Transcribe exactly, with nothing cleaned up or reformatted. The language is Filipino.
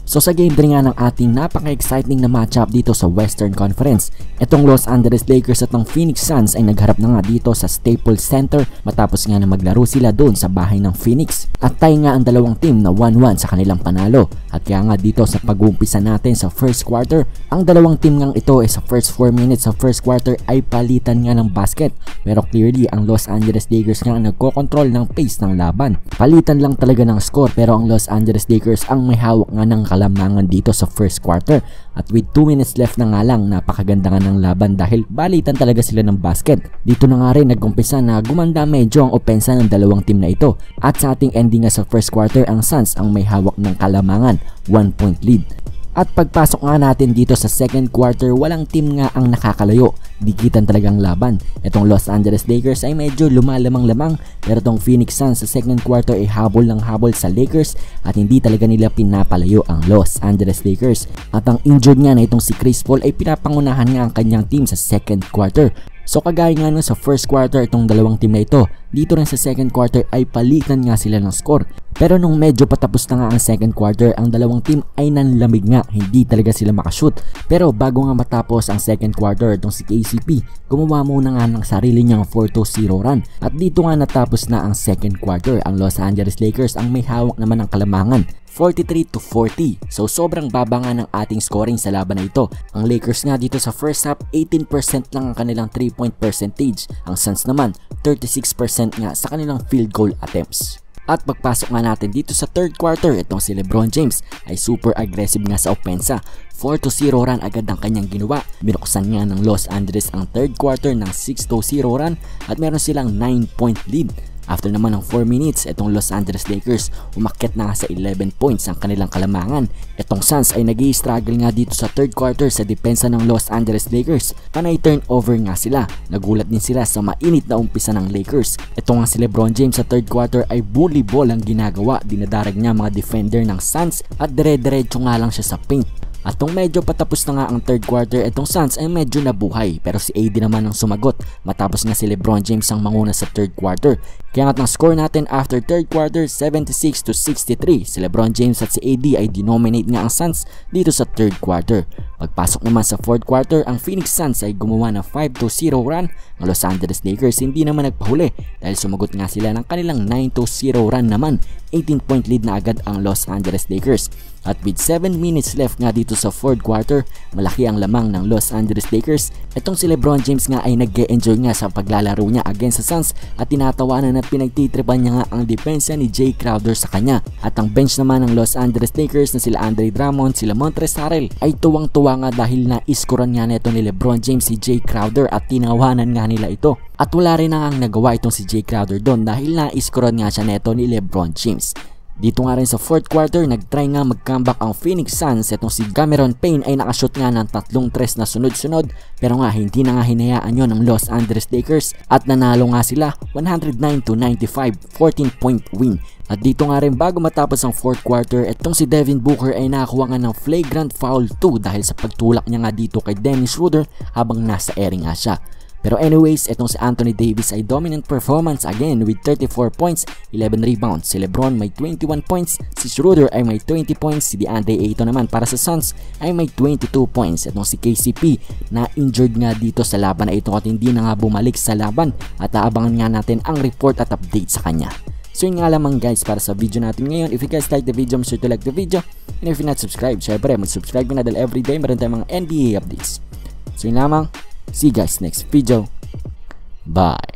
So sa game three nga ng ating napaka-exciting na matchup dito sa Western Conference, itong Los Angeles Lakers at ng Phoenix Suns ay nagharap na nga dito sa Staples Center matapos nga na maglaro sila doon sa bahay ng Phoenix. At tie nga ang dalawang team na one one sa kanilang panalo. At kaya nga dito sa pag-uumpisa natin sa first quarter, ang dalawang team ngang ito ay sa first four minutes sa first quarter ay palitan nga ng basket. Pero clearly ang Los Angeles Lakers nga ang nagko-control ng pace ng laban. Palitan lang talaga ng score pero ang Los Angeles Lakers ang may hawak nga ng kalamangan dito sa first quarter. At with two minutes left na nga lang, napakaganda nga ng laban dahil balitan talaga sila ng basket. Dito na nga rin nag-umpisa na gumanda medyo ang opensa ng dalawang team na ito. At sa ating ending nga sa first quarter, ang Suns ang may hawak ng kalamangan, one point lead. At pagpasok nga natin dito sa second quarter, walang team nga ang nakakalayo. Dikitan talagang laban. Itong Los Angeles Lakers ay medyo lumalamang-lamang, pero itong Phoenix Suns sa second quarter ay habol ng habol sa Lakers at hindi talaga nila pinapalayo ang Los Angeles Lakers. At ang injured nga na itong si Chris Paul ay pinapangunahan nga ang kanyang team sa second quarter. So kagaya nga nun sa first quarter itong dalawang team na ito, dito rin sa second quarter ay palitan nga sila ng score. Pero nung medyo patapos na nga ang second quarter, ang dalawang team ay nanlamig nga, hindi talaga sila makashoot. Pero bago nga matapos ang second quarter, itong si K C P, gumawa muna nga ng sarili niyang four to zero run. At dito nga natapos na ang second quarter, ang Los Angeles Lakers ang may hawak naman ng kalamangan, forty-three to forty. So sobrang baba nga ng ating scoring sa laban na ito. Ang Lakers nga dito sa first half, eighteen percent lang ang kanilang three point percentage. Ang Suns naman, thirty-six percent nga sa kanilang field goal attempts. At pagpasok nga natin dito sa third quarter, itong si LeBron James ay super aggressive nga sa opensa. four to zero run agad ang kanyang ginawa. Binuksan nga ng Los Angeles ang third quarter ng six to zero run at meron silang nine point lead. After naman ng four minutes, itong Los Angeles Lakers umakyat na sa eleven points ang kanilang kalamangan. Itong Suns ay nag-i-struggle nga dito sa third quarter sa depensa ng Los Angeles Lakers. Panay turnover nga sila. Nagulat din sila sa mainit na umpisa ng Lakers. Ito nga si LeBron James sa third quarter ay bully ball ang ginagawa. Dinadarag niya mga defender ng Suns at dire-diretso nga lang siya sa paint. At nung medyo patapos na nga ang third quarter, itong Suns ay medyo nabuhay, pero si A D naman ang sumagot matapos nga si LeBron James ang manguna sa third quarter. Kaya nga ang score natin after third quarter, seventy-six to sixty-three. Si LeBron James at si A D ay dinominate nga ang Suns dito sa third quarter. Pagpasok naman sa fourth quarter, ang Phoenix Suns ay gumawa ng five to zero run. Ang Los Angeles Lakers hindi naman nagpahuli dahil sumagot nga sila ng kanilang nine to zero run naman. eighteen point lead na agad ang Los Angeles Lakers. At with seven minutes left nga dito sa fourth quarter, malaki ang lamang ng Los Angeles Lakers. Itong si LeBron James nga ay nag-e-enjoy nga sa paglalaro niya against sa Suns at tinatawanan at pinagtitripan niya nga ang depensa ni Jay Crowder sa kanya. At ang bench naman ng Los Angeles Lakers na sila Andre Drummond, sila Montrezl Harrell ay tuwang-tuwa nga dahil na-iskoran nga neto ni LeBron James si Jay Crowder at tinawanan nga nila ito. At wala rin na nga nagawa itong si Jay Crowder doon dahil na-iskoran nga siya neto ni LeBron James. Dito nga rin sa fourth quarter, nag-try nga mag-comeback ang Phoenix Suns. Itong si Cameron Payne ay nakashoot nga ng tatlong tres na sunod-sunod, pero nga hindi na nga hinayaan yon ng Los Angeles Lakers at nanalo nga sila one oh nine to ninety-five, fourteen point win. At dito nga rin bago matapos ang fourth quarter, itong si Devin Booker ay nakakuha nga ng flagrant foul two dahil sa pagtulak niya nga dito kay Dennis Schroeder habang nasa area nga siya. Pero anyways, itong si Anthony Davis ay dominant performance again with thirty-four points, eleven rebounds. Si LeBron may twenty-one points, si Schroeder ay may twenty points, si DeAndre Ayton naman para sa Suns ay may twenty-two points. Itong si K C P na injured nga dito sa laban na ito at hindi na nga bumalik sa laban at aabangan nga natin ang report at update sa kanya. So yun nga lamang guys para sa video natin ngayon. If you guys like the video, make sure to like the video. And if you're not subscribed, syempre mag-subscribe na dahil everyday meron tayong mga N B A updates. So yun lamang. See you guys next video. Bye.